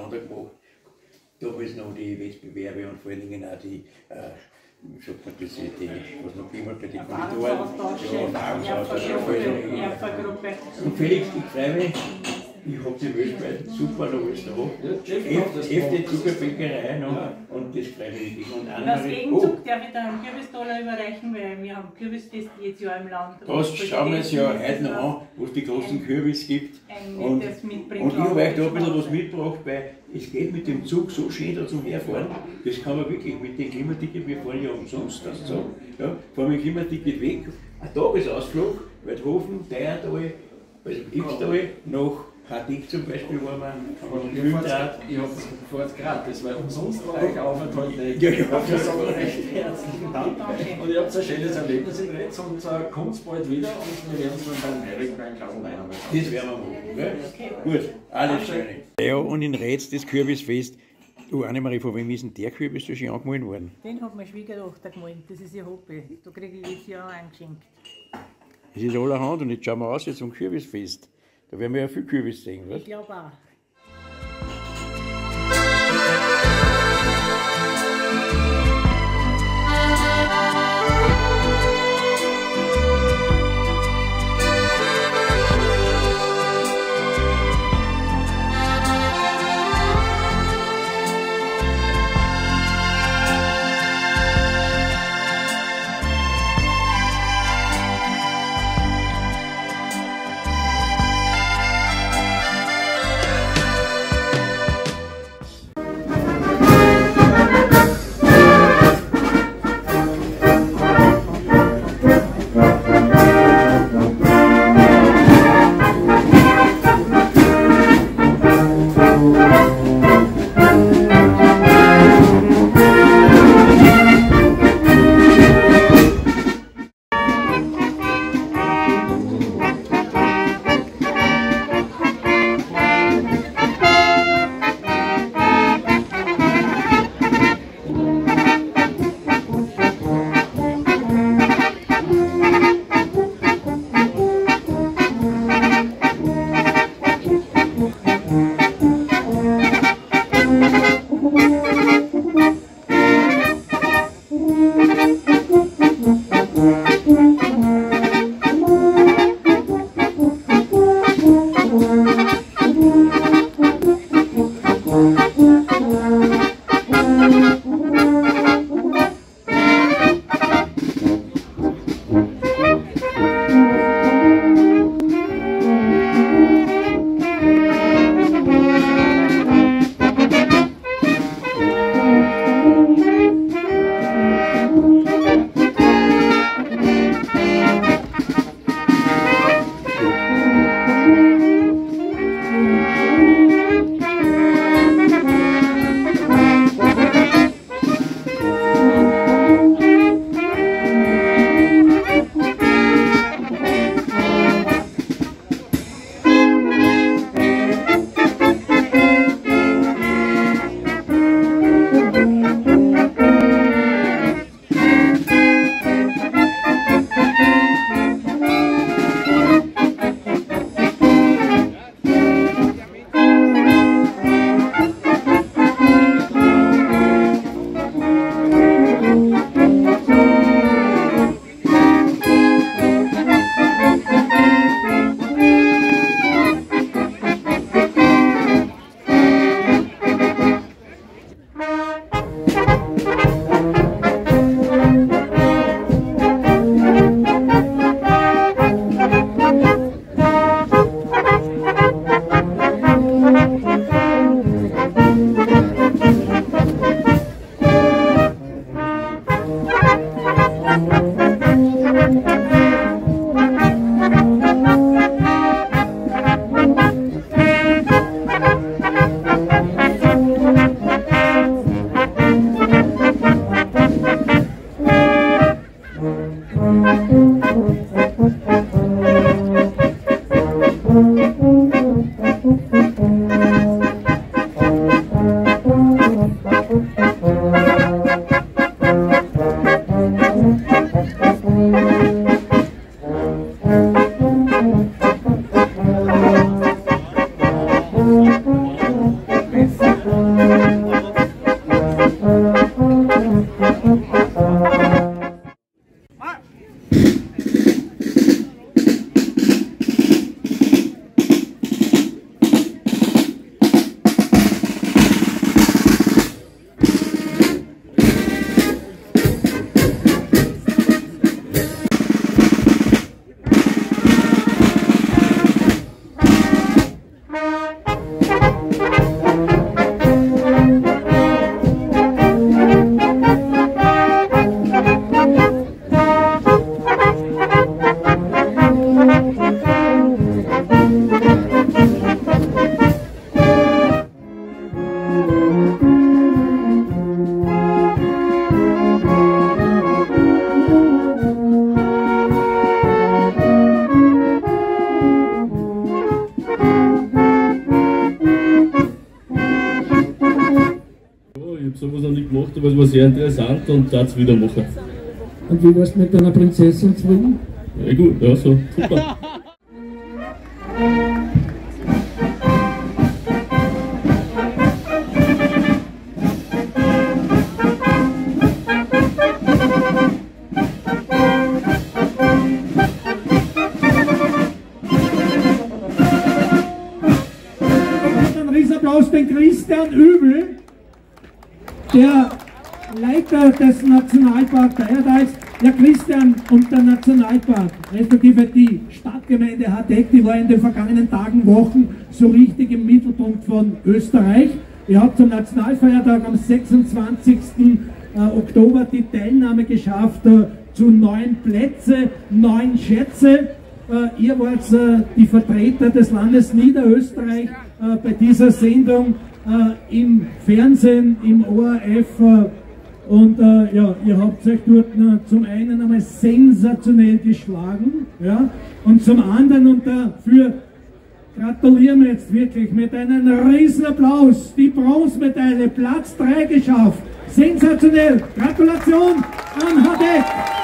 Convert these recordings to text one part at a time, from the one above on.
miteinander gemacht. Damals noch die Wettbewerbe und vor allen Dingen auch die, wie sagt man das, was noch immer bei den Konditoren, Erfa-Gruppe. Und Felix, ich freue mich, ich habe die weltweit super noch alles da. FD Zuckerbäckerei noch und das freut mich wirklich. Und Als Gegenzug darf ich da einen Kürbisdollar überreichen, weil wir haben Kürbisfest jedes Jahr im Land. Das schauen wir uns ja heute noch an, wo es die großen Kürbis gibt. Und ich habe euch da ein bisschen was mitgebracht, weil es geht mit dem Zug so schön da zum Herfahren. Das kann man wirklich mit dem Klimaticket, wir fahren ja umsonst, das so. Ja, fahren mit dem Klimaticket weg. Ein Tagesausflug, Weidhofen, Teiertal, also Ibstal, nach Hartig zum Beispiel waren wir. Ich fahre jetzt gratis, weil umsonst war euch Aufenthalt nicht. Ja, Dafür sagen wir recht herzlichen Dank. Und ihr habt ein schönes Erlebnis in Retz und kommt bald wieder und wir werden uns dann beim Erik ein Glas Wein einmal schauen. Das werden wir machen. Gell? Gut, alles Schöne. Ja, und in Retz das Kürbisfest. Du, Annemarie, von wem ist denn der Kürbis so schön angemalt worden? Den hat meine Schwiegertochter gemalt, das ist ihr Hobby. Da kriege ich jedes Jahr eingeschenkt. Das ist allerhand und jetzt schauen wir aus jetzt zum Kürbisfest. Da werden wir ja viel Kürbis sehen, was? Ich glaube auch. habe sowas noch nicht gemacht, aber es war sehr interessant und darf es wieder machen. Und wie warst du mit deiner Prinzessin zufrieden? Ja gut, ja so, super. Applaus den Christian Übel, der Leiter des Nationalparks Bayerdeich. Ja, Christian, und der Nationalpark, respektive die Stadtgemeinde Hardeck, die war in den vergangenen Tagen, Wochen so richtig im Mittelpunkt von Österreich. Ihr habt zum Nationalfeiertag am 26. Oktober die Teilnahme geschafft zu 9 Plätze, 9 Schätze. Ihr wart die Vertreter des Landes Niederösterreich bei dieser Sendung im Fernsehen, im ORF. Und ja, ihr habt euch dort zum einen einmal sensationell geschlagen, ja, und zum anderen, und dafür gratulieren wir jetzt wirklich mit einem riesen Applaus, die Bronzemedaille, Platz 3 geschafft. Sensationell! Gratulation an Hardeck!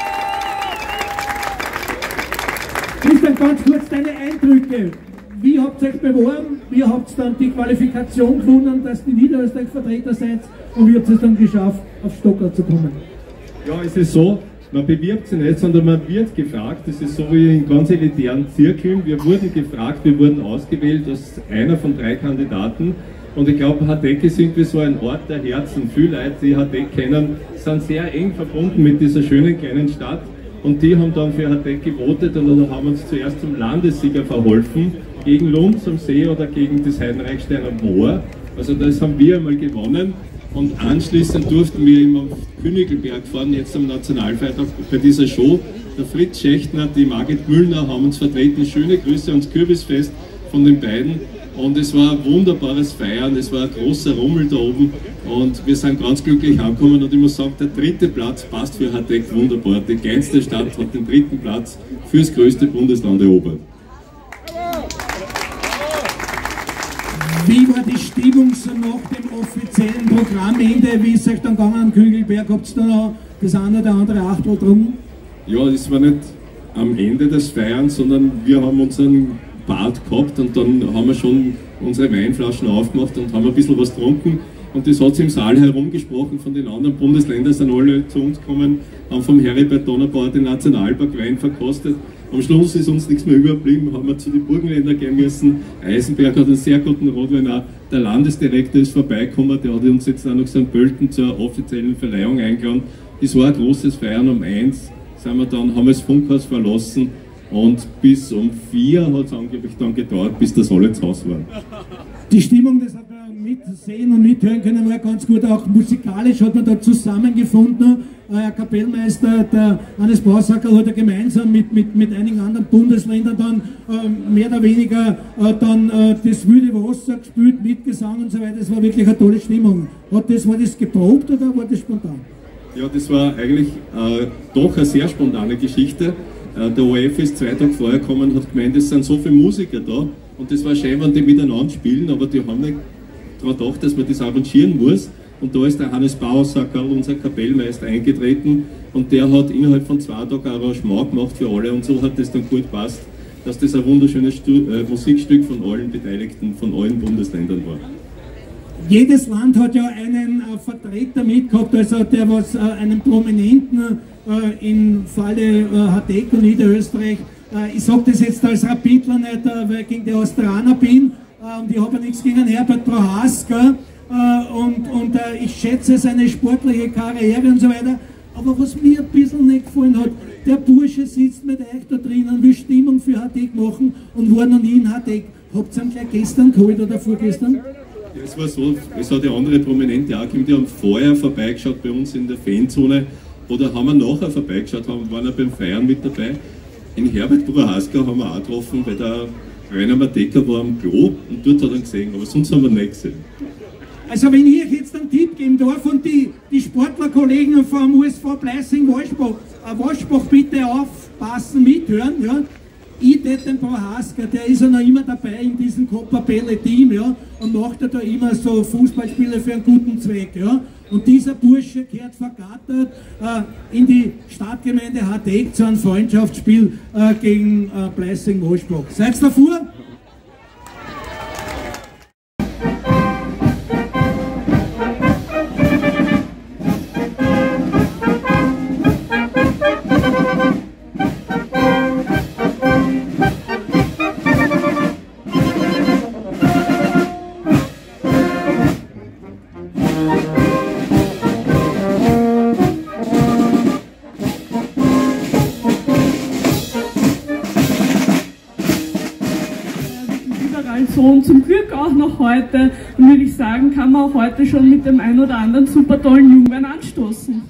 Christian, ganz kurz deine Eindrücke. Wie habt ihr euch beworben? Wie habt ihr dann die Qualifikation gewonnen, dass die Niederösterreich-Vertreter seid? Und wie habt ihr es dann geschafft, auf Stockerl zu kommen? Ja, es ist so, man bewirbt sich nicht, sondern man wird gefragt. Das ist so wie in ganz elitären Zirkeln. Wir wurden gefragt, wir wurden ausgewählt als einer von 3 Kandidaten. Und ich glaube, Hardeck ist irgendwie so ein Ort der Herzen. Viele Leute, die Hardeck kennen, sind sehr eng verbunden mit dieser schönen kleinen Stadt. Und die haben dann für Hardeck gewotet und dann haben uns zuerst zum Landessieger verholfen, gegen Lunds am See oder gegen das Heinreichsteiner Moor. Also das haben wir einmal gewonnen. Und anschließend durften wir eben auf Königelberg fahren, jetzt am Nationalfeiertag bei dieser Show. Der Fritz Schächtner, die Margit Müllner haben uns vertreten. Schöne Grüße ans Kürbisfest von den beiden. Und es war ein wunderbares Feiern, es war ein großer Rummel da oben und wir sind ganz glücklich angekommen und ich muss sagen, der 3. Platz passt für Hardeck wunderbar. Die kleinste Stadt hat den 3. Platz fürs größte Bundesland erobert. Wie war die Stimmung so nach dem offiziellen Programmende? Wie ist es euch dann gegangen am Kügelberg? Habt ihr da noch das eine oder andere Achtel drum? Ja, das war nicht am Ende des Feierns, sondern wir haben unseren Bad gehabt und dann haben wir schon unsere Weinflaschen aufgemacht und haben ein bisschen was getrunken und das hat sich im Saal herumgesprochen, von den anderen Bundesländern sind alle zu uns gekommen, haben vom Heribert Donnerbauer den Nationalpark Wein verkostet. Am Schluss ist uns nichts mehr übergeblieben, haben wir zu den Burgenländern gehen müssen. Eisenberg hat einen sehr guten Rotwein auch. Der Landesdirektor ist vorbeigekommen, der hat uns jetzt auch noch St. Pölten zur offiziellen Verleihung eingeladen. Das war ein großes Feiern, um 1 sind wir dann, haben wir das Funkhaus verlassen. Und bis um 4 hat es angeblich dann gedauert, bis das alle zu Hause waren. Die Stimmung, das hat man mitsehen und mithören können, war ganz gut. Auch musikalisch hat man da zusammengefunden. Herr Kapellmeister, der Hannes Bausacker, hat er gemeinsam mit einigen anderen Bundesländern dann mehr oder weniger dann das wilde Wasser gespielt, mit Gesang und so weiter. Das war wirklich eine tolle Stimmung. War das geprobt oder war das spontan? Ja, das war eigentlich doch eine sehr spontane Geschichte. Der ORF ist 2 Tage vorher gekommen und hat gemeint, es sind so viele Musiker da und das war schön, wenn die miteinander spielen, aber die haben nicht daran gedacht, dass man das arrangieren muss. Und da ist der Hannes Bausacker, unser Kapellmeister, eingetreten und der hat innerhalb von 2 Tagen ein Arrangement gemacht für alle und so hat das dann gut gepasst, dass das ein wunderschönes Musikstück von allen Beteiligten, von allen Bundesländern war. Jedes Land hat ja einen Vertreter mitgehabt, also der was einen Prominenten im Falle Hardeck und Niederösterreich, ich sage das jetzt als Rapidler nicht, weil ich gegen die Australier bin und ich habe ja nichts gegen Herbert Prohaska und ich schätze seine sportliche Karriere und so weiter, aber was mir ein bisschen nicht gefallen hat, der Bursche sitzt mit euch da drinnen, will Stimmung für Hardeck machen und war noch nie in Hardeck. Habt ihr ihn gleich gestern geholt oder vorgestern? Ja, es war so, es hat ja andere Prominente auch gegeben, die haben vorher vorbeigeschaut bei uns in der Fanzone oder haben wir nachher vorbeigeschaut, waren auch beim Feiern mit dabei. In Herbert Prohaska haben wir auch getroffen, weil der Rainer Mateka war am Klo und dort hat er ihn gesehen, aber sonst haben wir nicht gesehen. Also wenn ich euch jetzt einen Tipp geben darf und die Sportlerkollegen vom USV Pleißing-Waschbach bitte aufpassen, mithören, ja. Ich den Prohaska, der ist ja noch immer dabei in diesem Coppa Belle Team, ja, und macht er da immer so Fußballspiele für einen guten Zweck. Ja? Und dieser Bursche kehrt vergattert in die Stadtgemeinde Hardeck zu einem Freundschaftsspiel gegen Bleising-Moschbach. Seid ihr davor? So, und zum Glück auch noch heute, würde ich sagen, kann man auch heute schon mit dem ein oder anderen super tollen Jungwein anstoßen.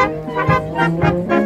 Musik